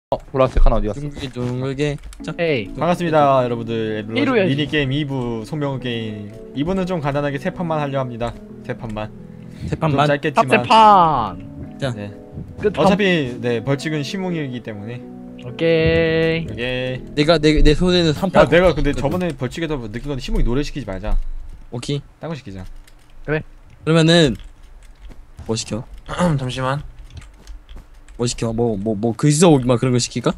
보라색 하나 어디 갔어? 둥글게 에이 반갑습니다 여러분들. 이루어야지. 미니게임 2부 송명호 게임 2부는 좀 간단하게 3판만 하려 합니다. 3판만 좀 대판만 짧겠지만 탑재판 네. 끝. 어차피 네 벌칙은 시몽이기 때문에 오케이. 이게 내 손에는 야 3판. 내가 근데 저번에 벌칙에서 느낀 건데 시몽이 노래 시키지 말자. 오케이. 딴 거 시키자. 그러면은 뭐 시켜? 잠시만. 뭐 시켜? 뭐 글써 오기 막 그런 거 시킬까?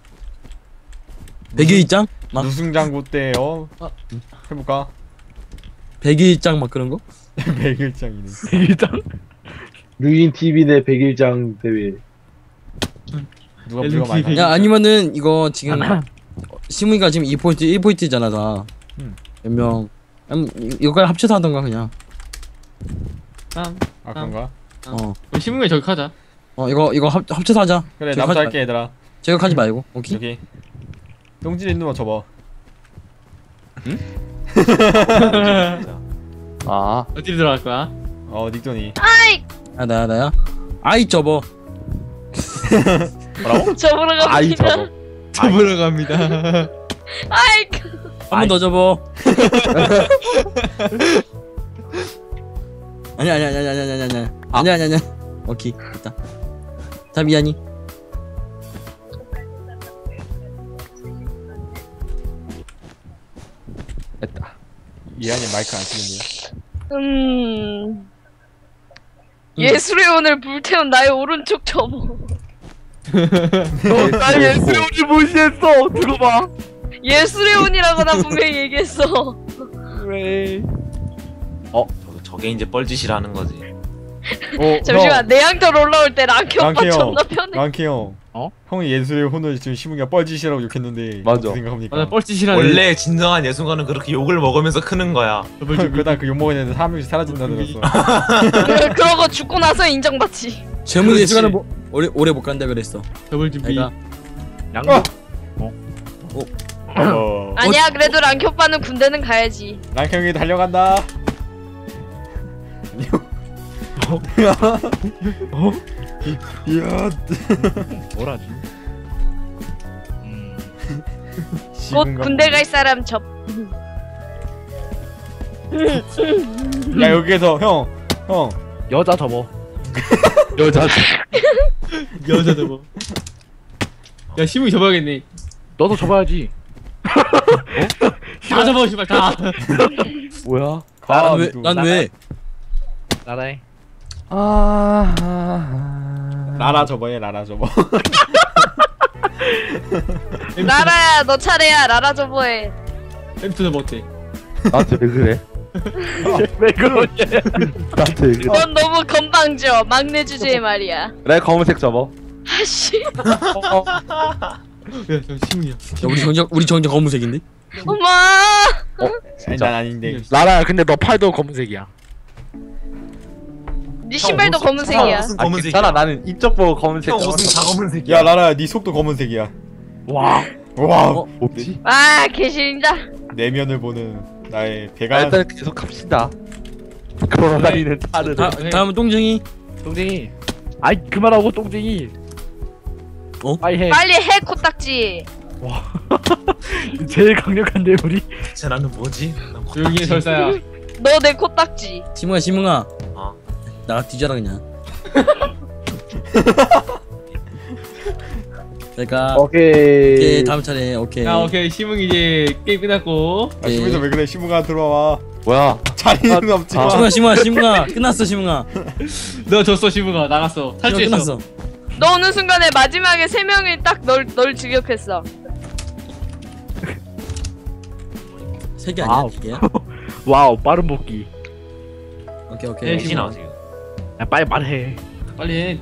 백일장? 막 우승장구 때 해볼까? 백일장 막 그런 거? 백일장이네. 일장 유인 TV 내 100일장 대회. 누가 많이 야 아니면은 이거 지금 시문이가 지금 2포인트 1포인트잖아 다. 몇 명? 이거까지 합쳐서 하던가 그냥. 아 그런가? 신문에 저기 하자. 이거 합쳐서 하자. 그래 저기 나부터 하지 할게 얘들아. 제가 하지 말고. 오케이. 여기 똥질 있는 거 접어. 아, 어디로 들어갈 거야? 닉돈이 아 나야. 아이 접어. 뭐라고? 접으러 갑니다. 아이 저거. 잡으러 갑니다. 아이고. 한 번 더 접어. 아니야. 오케이 됐다. 자 미안이. 됐다. 이한이 마이크 안 쓰는데요? 예술의 오늘 불태운 나의 오른쪽 접어. 나 예술을 무시했어. 두고 봐. 예술의 온이라고 나 분명히 얘기했어. 그래. 저게 이제 뻘짓이라는 거지. 잠시만 내 양털 올라올 때 랑키 오빠 랑키 형. 존나 편해. 랑키 형. 형이 예술의 혼을 지금 시문이가 뻘짓이라고 욕했는데 맞아. 어떻게 생각합니까? 맞아, 뻘짓이라는. 원래 진정한 예술가는 그렇게 욕을 먹으면서 크는 거야. 그러다 그 욕먹은 애는 3명씩 사라진다 들었어. 그러고 죽고 나서 인정받지. 재물 그렇지. 예술가는 뭐 오래 못 간다 그랬어. 더블 준비. 내가 양복. 아니야 그래도 랑키 오빠는 군대는 가야지. 랑키 형이 달려간다. 이야. 뭐라지? 곧 군대 갈 사람 접. 야 여기에서 형 여자 접어. 여자. 여자도 뭐. 야 신문이 접어야겠네. 너도 접어야지. 다 접어 씨발 다. 뭐야? 난 왜? 나라해. 라라 접어해 라라 접어. 라라야 너 차례야. 라라 접어해. 엠투 접어 어때? 나한테 왜 그래? 왜 그러냐? 나한테 왜 그래? 넌 너무 건방져. 막내 주제에 말이야. 그래 검은색 접어. 아씨. 야저 신문이야. 야 우리 정적 검은색인데? 엄마. 아니 난 아닌데. 라라야 근데 너 팔도 검은색이야. 네 신발도 검은색이야. 무슨 아, 검은색이야? 괜찮아. 나는 이쪽 보고 검은색. 형 무슨 다 검은색이야? 야 라라 네 속도 검은색이야. 와. 와 뭐지? 아 개신자. 내면을 보는 나의 아, 배가. 일단 계속 갑시다. 걸어다니는 차를. 다음은 똥쟁이. 똥쟁이. 아이 그만하고 똥쟁이. 아이 해. 빨리 해 코딱지. 제일 강력한데 우리. 대체 나는 뭐지? 난 조용히 해 설사야. 너 내 코딱지. 시뭉아. 어. 나가 뒤져라 그냥. 그러니까 오케이. 오케이 다음 차례 오케이. 야 오케이 신문 이제 게임 끝났고. 아 시문이 왜 그래? 시문아 들어와. 뭐야? 자리는 없지만. 시뭉아 끝났어 시뭉아. 너 졌어 신문아 나갔어. 탈주했어. 끝났어. 너 어느 순간에 마지막에 세 명이 딱 널 저격했어. 세개 아니야? 와우. 두 개야? 와우 빠른 복귀. 오케이. 네, 대신아 지금. 야 빨리 말해. 빨리 해.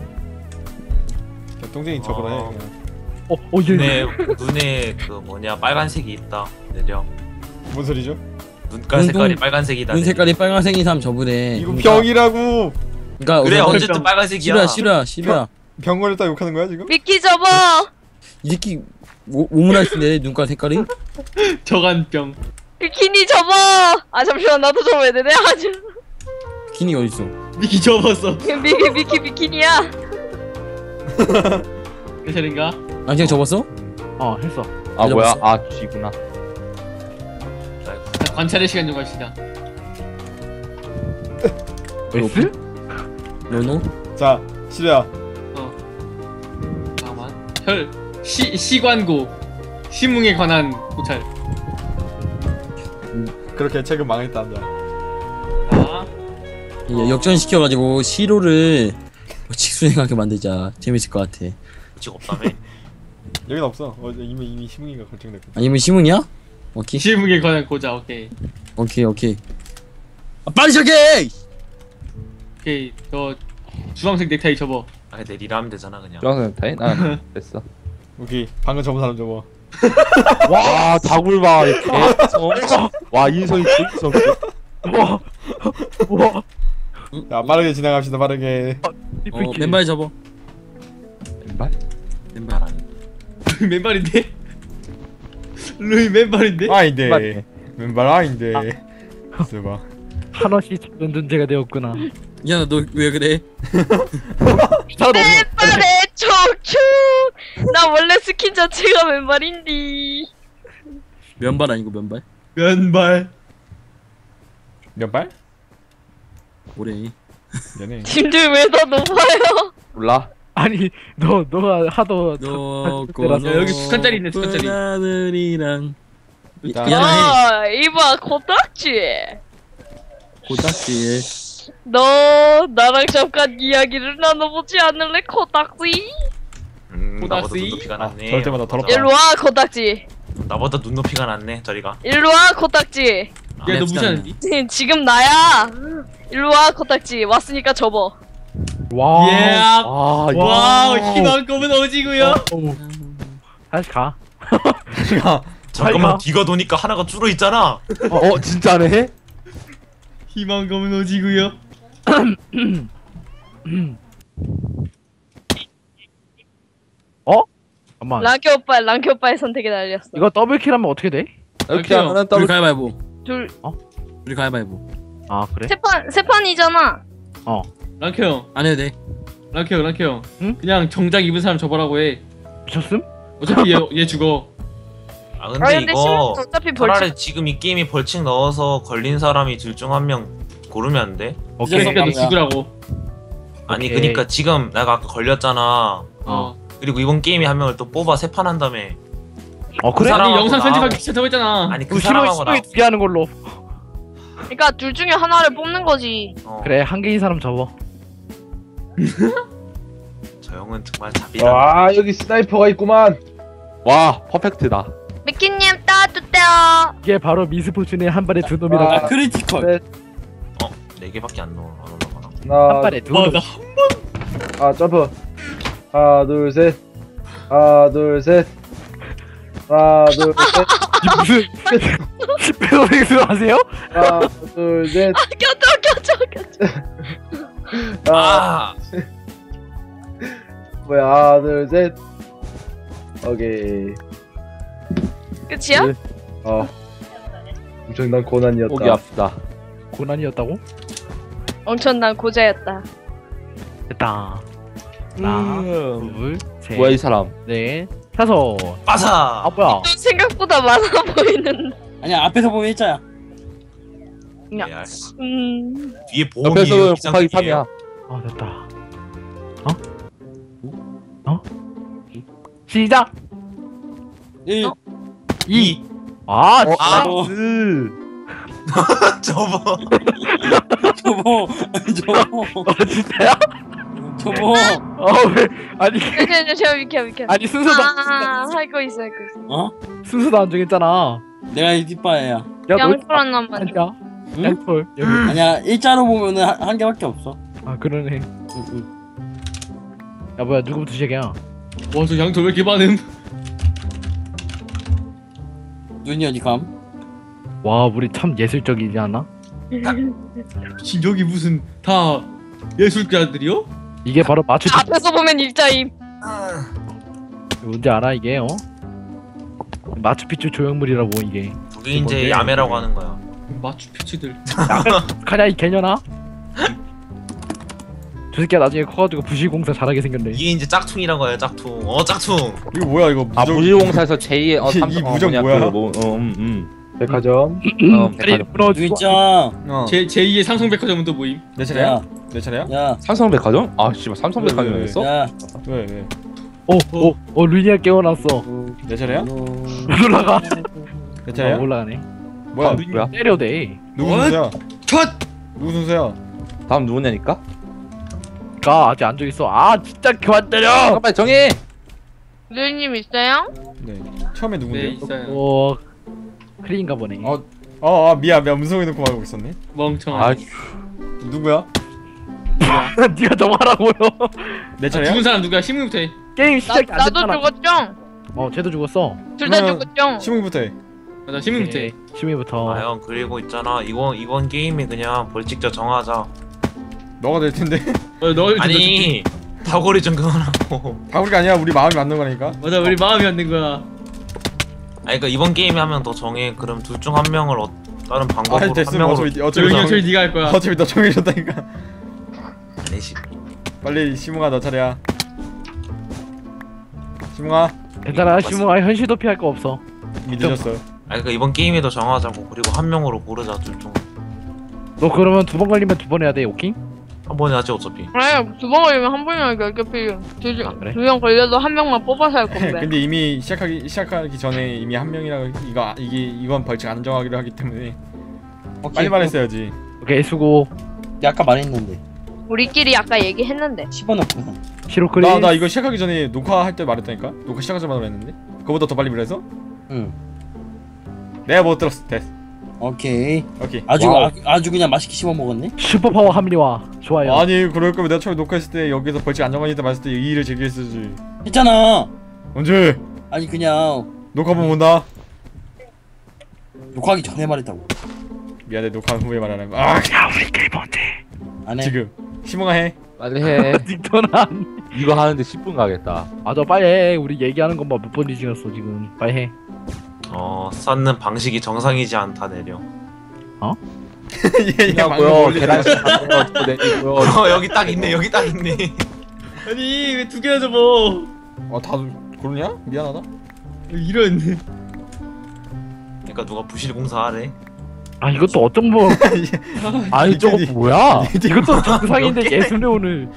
동생이 접어라 해. 눈에 눈에 그 뭐냐 빨간색이 있다. 내려. 뭔 소리죠? 눈깔 색깔이 빨간색이다. 눈 색깔이 빨간색인 사람 접으래. 이거 병이라고. 그러니까 그래 우선 어쨌든 빨간색이야. 싫어야. 병 걸렸다 욕하는 거야 지금? 미끼 접어. 이 새끼 오므라이스인데 눈깔 색깔이? 저간병. 비키니 접어. 아 잠시만 나도 접어야 되네. 아주. 비키니 어딨어? 미키 접었어. 미키 비키니야. 내 차례인가? 랑형 접었어? 했어. 아 뭐야? 아 쥐구나. 자, 관찰의 시간 좀 갑시다. S? 노노? 자 시루야. 잠깐만. 시관고 시뭉에 관한 고찰. 그렇게 책은 망했단다. 자, 역전시켜가지고 시로를 직수행하게 만들자. 재밌을 것 같아. 지금 없다며. 여긴 없어. 이미 시뭉이가 결정됐고. 아니면 시문이야? 오케이 시뭉에 관한 고자. 오케이. 오케이. 아, 빨리 시작해! 오케이. 저 주황색 넥타이 접어. 아니 내 리라면 되잖아 그냥. 주황색 타이? 난 됐어. 오케이. 방금 접은 사람 접어. 와 다굴봐 이렇게. 와 인성이 인성. 와. 자 빠르게 진행합시다. 빠르게. 맨발 접어. 왼발? 맨발 아니. 맨발인데? 루이 맨발인데? 아인데. 맞네. 왼발 아인데. 있어봐. 한없이 작은 존재가 되었구나. 야 너 왜 그래? 맨발에 촉촉. 나 원래 스킨 자체가 맨발인디. 면발 아니고 면발? 맨발. 몇 발? 뭐래? 연애. 님들 왜 더 높아요? 몰라. 아니 너가 하도 너 야, 여기 스칸짜리 있네, 스칸짜리. 하늘이랑 일단- 미안해. 이봐 코딱지. 고딱지. 너 나랑 잠깐 이야기를 나눠보지 않을래 코딱지? 나보다 고닥시? 눈높이가 낮네. 저럴 때마다 더럽다. 일로 와 코딱지. 나보다 눈높이가 낮네 저리가. 일로 와 코딱지. 야, 너 무시하는디? 지금 나야. 일로 와 코딱지. 왔으니까 접어. 와. 예. 아 이거. 와우, 희망 검은 오지구요. 다시 가. 야, 잠깐만 가. 뒤가 도니까 하나가 줄어 있잖아. 진짜네? 희망 검은 오지구요. 잠깐만. 랑키 오빠의 선택에 날렸어. 이거 더블킬하면 어떻게 돼? 이렇게 할게요. 하면은 우리 더블. 가위바위보. 둘 우리 가위바위보. 아 그래? 세 판이잖아. 랑키 형, 안 해도 돼. 랑키 형. 응? 그냥 정장 입은 사람 접어라고 해. 미쳤음? 어차피 얘 죽어. 아 아 근데 근데 이거 심은 어차피 차라리 벌칙. 지금 이 게임이 벌칙 넣어서 걸린 사람이 둘 중 한 명 고르면 안 돼? 오케이. 그러니까 너 야. 죽으라고. 아니 오케이. 그니까 지금 내가 아까 걸렸잖아. 어. 그리고 이번 게임에 한 명을 또 뽑아 세 판 한 다음에 그래? 사람- 아니 영상 사람하고 편집하기 나하고- 귀찮다고 했잖아. 아니 그 그럼 사람하고 나 두개 하는 걸로. 그러니까 둘 중에 하나를 뽑는 거지. 그래 한 개인 사람 접어. 저 형은 정말 자비다. 와 여기 스나이퍼가 있구만. 와 퍼펙트다. 미키님 따뜻해요. 이게 바로 미스포춘의 한 발에 두 놈이라고. 아, 크리티컬. 네 개밖에 안 올라가나? 한 발에 두 와, 놈. 나 점프. 하나 둘 셋. 하나 둘 셋. 하나 둘 셋. 무슨 배우생수 하세요? 하나 둘 셋. 껴줘. 아 뭐야 하나 둘 셋. 오케이. 끝이야? 네. 엄청난 고난이었다. 포기합시다. 고난이었다고? 엄청난 고자였다. 됐다. 하나, 둘, 셋, 뭐야 이 사람? 넷, 다섯. 빠사. 아 뭐야? 생각보다 많아 보이는. 아니야 앞에서 보면 일자야. 레알. 뒤에 보험이 옆에서 곱하기 3이야. 아 됐다. 시작. 1. 어? 2. 아, 아. 진짜. 접어. 저거. 진짜야? 저거. 왜? 아니 제가 비켜. 아니 순서도 할 거 있어. 어? 순서도 안 정했잖아. 내가 이 뒷바야. 야, 너 양풀한 놈만. 아니야? 응? 양털. 여기. 아니야 일자로 보면은 한 개밖에 없어. 아 그러네. 야 뭐야 누구부터 시작이야? 와, 저 양털 왜 이렇게 많음? 눈이 어디 감? 와 우리 참 예술적이지 않아? 미친, 여기 무슨 다 예술가들이요? 이게 바로 마추 앞에서 보면 일자임. 뭔지 알아 이게 마추픽추 조형물이라고 이게. 그게 이제 뭔데? 야매라고 하는 거야. 마추픽추들. 가냐 이 개년아? 저 새끼가 나중에 커가지고 부실공사 잘하게 생겼네. 이게 이제 짝퉁이란 거야 짝퉁. 짝퉁. 이거 뭐야 이거 아 무적 무지공사에서 제2의 이 무적 뭐야? 백화점. 아니 무너지고. 누이짱. 어. 제2의 상성백화점은 또 뭐임? 내 차례야? 야, 내 차례야? 야, 삼성백화점? 아 씨발 삼성백화점이었어? 야. 왜 왜? 루니아 깨어났어. 내 차례야? 올라가. 내 차례야? 올라가네. 뭐야? 뭐야? 때려대. 누구 순서야? 누구 순서야? 다음 누구냐니까? 가 아직 앉아 있어. 아 진짜 그만 때려. 잠깐만 정해! 누님 있어요? 네. 처음에 네 누군데요? 있어요. 크리인가 보네. 미안 음성해 놓고 말고 있었네. 멍청아. 아 누구야? 네가 정하라고요. 내 차례야? 죽은 사람 누구야? 신문부터 해. 게임 시작이 안 나도 됐잖아. 죽었죠? 쟤도 죽었어. 둘 다 그러면 죽었죠? 시문부터 해. 맞아 신문부터 해. 시민부터. 아 형 그리고 있잖아 이번 게임에 그냥 벌칙자 정하자. 너가 될 텐데. 널 아니 다고리 좀 그만하고. 다구리가 아니야 우리 마음이 맞는 거니까. 맞아 우리 마음이 안 된 거야. 아니 그러니까 이번 게임에 하면 더 정해. 그럼 둘 중 한 명을 다른 방법으로 아니 됐으면 한 명으로. 어차피 저기 네가 할 거야. 어차피 너 정해줬다니까. 아니지. 빨리 시몽아 너 차례야. 시몽아 괜찮아 시몽아 현실 도피 할 거 없어. 이미 늦었어. 아니 그러니까 이번 게임에도 정하자고. 그리고 한 명으로 고르자 둘 중. 너 그러면 2번 걸리면 2번 해야 돼 오킹? 한 번에 하지 어차피. 그래, 두 번 걸리면 한 번이나 결격필. 그래? 두 명 걸려도 한 명만 뽑아서 할 건데. 근데 이미 시작하기 전에 이미 한 명이라고 이건 벌칙 안 정하기로 하기 때문에 빨리 말했어야지. 오케이 수고. 야, 아까 말했는데. 우리끼리 아까 얘기했는데. 씹어놓고. 시로크리. 나 이거 시작하기 전에 녹화할 때 말했다니까. 녹화 시작하자마자 말했는데. 그거보다 더 빨리 말해서? 응. 내가 못 들었어. 됐어. 오케이. 오케이. 아주 그냥 맛있게 씹어 먹었네. 슈퍼파워 합리화. 좋아요. 아니 그럴 거면 내가 처음에 녹화했을 때 여기서 벌칙 안 정하니까 말했을 때 이의를 제기했어야지. 했잖아. 언제? 아니 그냥 녹화 보면 온다. 녹화하기 전에 말했다고. 미안해 녹화 후에 말하는 거. 아 야 우리 게임 언제? 안 해. 지금 시몽아 해. 빨리 해. 닉턴한. 이거 하는데 10분 가겠다. 맞아 빨리 해. 우리 얘기하는 것만 몇 번이 지났어 지금. 빨리 해. 쌓는 방식이 정상이지 않다 내려. 얘 고요 계란식 같은 거 내리고요. 여기 딱 있네. 여기 딱 있네. 아니 왜 두 개나 접어? 다들 그러냐? 미안하다. 이런. 그러니까 누가 부실공사하래. 아 이것도 어떤 뭐 아니 저거 뭐야? 이것도 정상인데 예술의 오늘.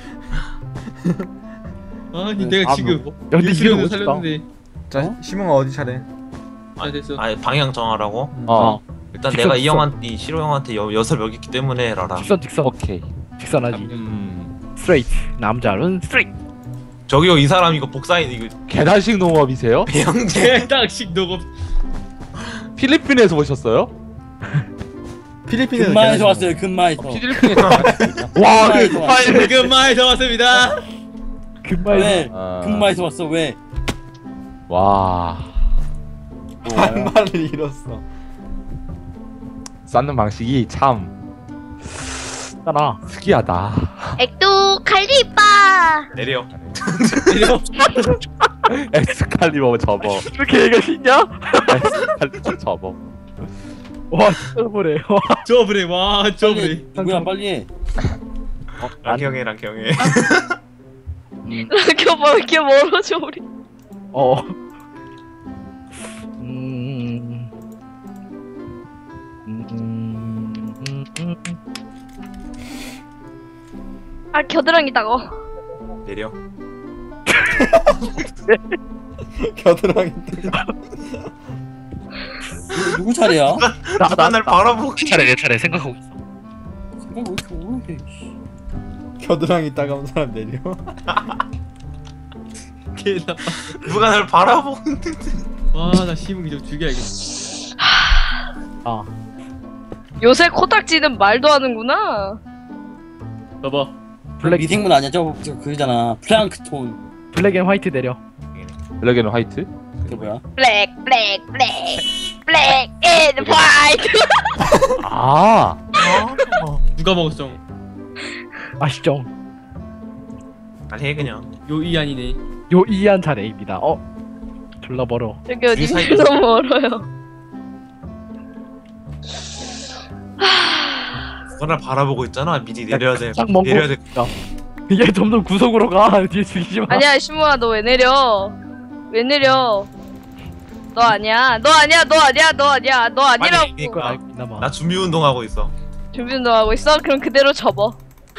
아니 내가 지금 야 근데 이게 예술을 너무 멋있다. 살렸는데. 자 시몽아 어디 차례? 됐어. 아니 방향 정하라고. 어 일단 직선, 내가 직선. 이 시로 형한테 여섯 명 있기 때문에 해라라. 직선. 오케이. 직선하지. 스트레이트. 남자는 스트레이트. 저기요 이 사람 이거 복사인 이거 계란식 농업이세요? 배영재. 딱씩 녹음. 필리핀에서 오셨어요? 필리핀에서 근마에서 왔어요. 근마에서. 필리핀에서 와, 금마에서 왔습니다. 금마에서. 왜? 아, 근마에서 왔어. 왜? 와 한 말을 잃었어. 쌓는 방식이 참 있잖아. 특이하다. 액도 칼리빠. 내려. 엑스칼리버 접어. 이렇게 얘가 쉽냐? 엑스칼리버 접어. 와 진짜 보래. 저브레 와 저브레. 빨리, 누구야 빨리 해. 랑형해 랑형해. 랑켜 뭐 이렇게 멀어져 우리. 아 겨드랑이 따가워. 내려. 겨드랑이. 누구 차례야? 누가 날 바라보고. 내 차례 생각하고 있어. 생각 왜 이렇게 오래 해. 겨드랑이 따가운 사람 내려. 개나. 누가 날 바라보고. 와나 시몽이 좀 죽여야겠다. 요새 코딱지는 말도 하는구나. 봐봐. 블랙 미생물 아니야? 저 그잖아. 플랑크톤. 블랙 앤 화이트 내려. 블랙 앤 화이트? 그게 뭐야? 블랙 앤 화이트. 아 누가 먹었어? 맛있죠. 아니 해 그냥. 요이 아니네. 요 이한 차례입니다. 졸라 멀어. 저기 어디 사이에- 너무 멀어요. 누가 날 바라보고 있잖아. 미리 내려야 돼. 딱 먹고. 내려야 돼. 얘 점점 구석으로 가. 뒤에 죽이지 마. 아니야 시무아 너 왜 내려? 왜 내려? 너 아니야. 너 아니야. 너 아니야. 너 아니야. 너 아니라고. 아니, 이걸 나, 알고 있나 봐. 나 준비 운동하고 있어. 준비 운동하고 있어? 그럼 그대로 접어.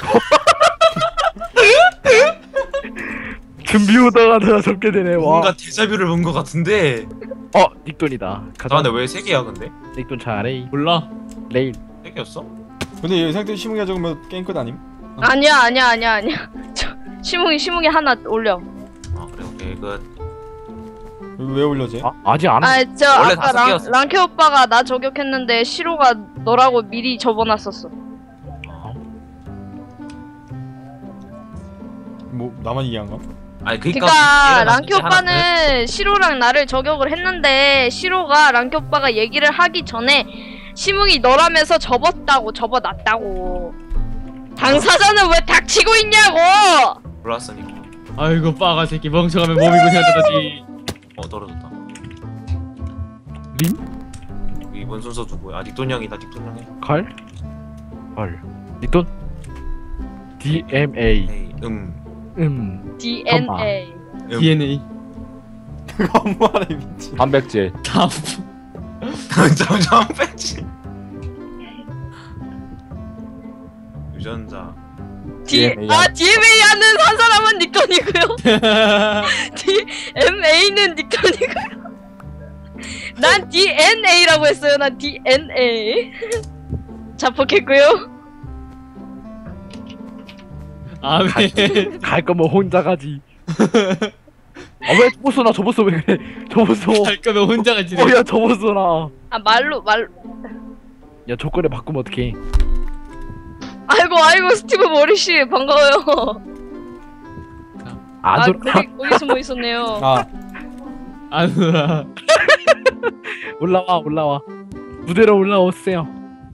준비 오다가 내가 접게 되네. 와. 뭔가 데자뷰를 본 것 같은데. 닉돈이다. 가자. 아 근데 왜 3개야 근데? 닉돈 잘해. 몰라. 레인. 3개였어? 근데 이 상태 시무기가 적으면 게임 끝 아님? 아니야. 저 시무기 하나 올려. 아 그래 오케이 끝. 왜 올려지? 아직 안 왔어. 아 저 원래 아까 5개였어. 랑케 오빠가 나 저격했는데 시로가 너라고 미리 접어놨었어. 뭐 나만 이해한가? 아니 그니까 랑케 오빠는 시로랑 나를 저격을 했는데 시로가 랑케 오빠가 얘기를 하기 전에 시묵이 너라면서 접어놨다고. 당사자는 왜 닥치고 있냐고. 몰랐으니까. 아이고 빠가 새끼 멍청하면 몸이 고생하다지. 떨어졌다. 린? 이번 순서 누구야? 아 닉돈 형이다 닉돈 형이. 걸? 닉돈? DMA. 에이 DNA. DNA. 그거 뭐하래 미친. 단백질. 다. 잠깐 뺐지. 유전자. DMA 하는 한 사람은 닉돈이고요. DMA는 닉돈이고요. 난 DNA라고 했어요. 난 DNA. 자폭했고요. 아멘. 갈 거면 혼자 가지. 왜 접었어? 나 접었어. 왜 그래? 접었어. 갈 거면 혼자 가지. 야 접었어 나. 아 말로. 야 조건을 바꾸면 어떡해? 아이고 스티브 머리씨 반가워요. 아, 거기 숨어 있었네요. 아 안 놀아. 올라와. 무대로 올라오세요.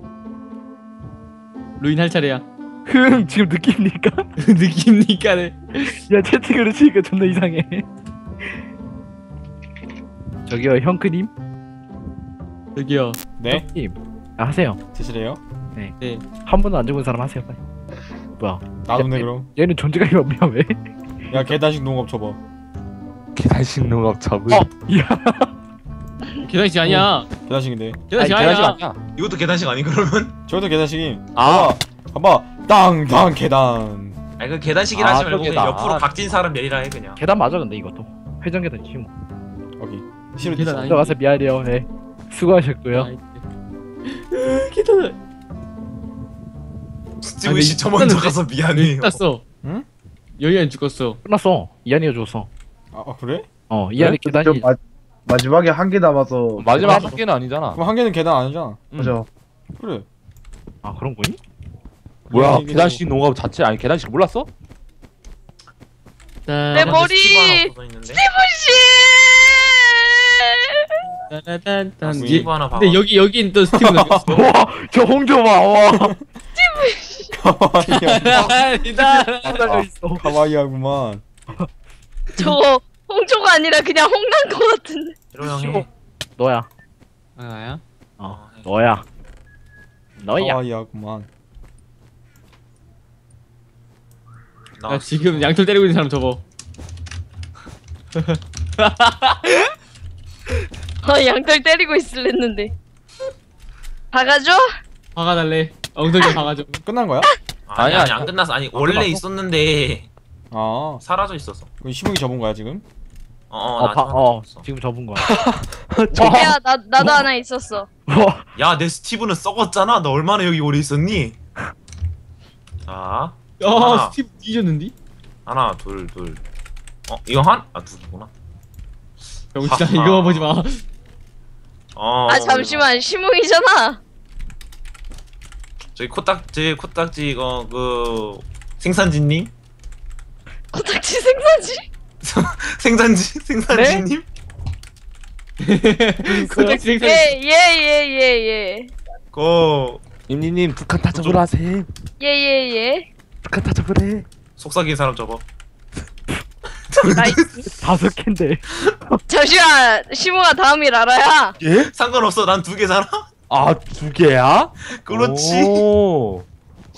루인 할 차례야. 지금 느낍니까? 느낍니까네. 야 채팅으로 치니까 존나 이상해. 저기요 형크님. 저기요. 네? 형님. 하세요. 드시래요? 네. 한 번도 안 죽은 사람 하세요 빨리. 뭐야? 나도네 그럼. 얘는 존재감이 없냐 왜? 야 계단식 농업 쳐봐. 계단식 농업 접을. 야. 계단식 아니야. 계단식인데. 계단식 계단식 아니야. 아니야. 이것도 계단식 아니 그러면? 저것도 계단식임. 아. 봐봐. 땅 계단. 아니 그 계단식이라 아, 하지 말고 저 그냥 계단. 옆으로 박진 사람 내리라 해 그냥. 계단 맞아 근데 이것도 회전 계단이지 뭐. 오케이. 싫어 계단 계단. 아니- 들어가서 미안해요. 네. 수고하셨고요. 계단. 스티븐 씨 저 먼저 가서 미안해요. 끝났어. 응? 여기 안 죽었어. 끝났어. 이한이가 줬어. 아 그래? 이한이 계단이. 마지막에 한 개 남아서 마지막 한 개는 아니잖아. 그럼 한 개는 계단 아니잖아. 맞아. 그래. 아 그런 거니? 뭐야? 이게 계단식 농업 자체 아니 계단식 몰랐어? 내 머리. 있는데? 따라단단. 스티브 하나 봐. 근데 여긴 또 스티브 넣었어. 와저 홍조 봐. 와. 가와이야. 아니다. 달려 있어. 가와이야구만. 저거 홍조가 아니라 그냥 홍난 거 같은데. 이로 형이. 너야. 아야? 너야. 너야. 가와이야구만. 야 지금 양털 때리고 있는 사람 저거. 양털 때리고 있을랬는데. 박아줘? 박아달래. 엉덩이 박아줘. 끝난 거야? 아니 아니야, 안 끝났어. 아니 원래 있었는데 아. 사라져 있었어. 그럼 시목이 접은 거야 지금? 지금 접은 거야. 야 나도 하나 있었어. 와. 야 내 스티브는 썩었잖아. 너 얼마나 여기 오래 있었니? 자 하나. 스티브 뒤졌는디? 하나 둘. 이거 한? 두 개구나. 병신아 하하. 이거만 보지 마. 아 잠시만 시묵이잖아. 저기 코딱지 이거 그 생산지님? 코딱지 생사지? 생산지님? 코딱지 생산. 예. 그 님님님 북한 타접을 하세요. 예. 북한 타접을 해. 속삭인 사람 접어. 나이스. 5개인데. 잠시만 시묵아 다음이 라라야. 예? 상관없어. 난 2개잖아. 아 2개야? 그렇지. 오.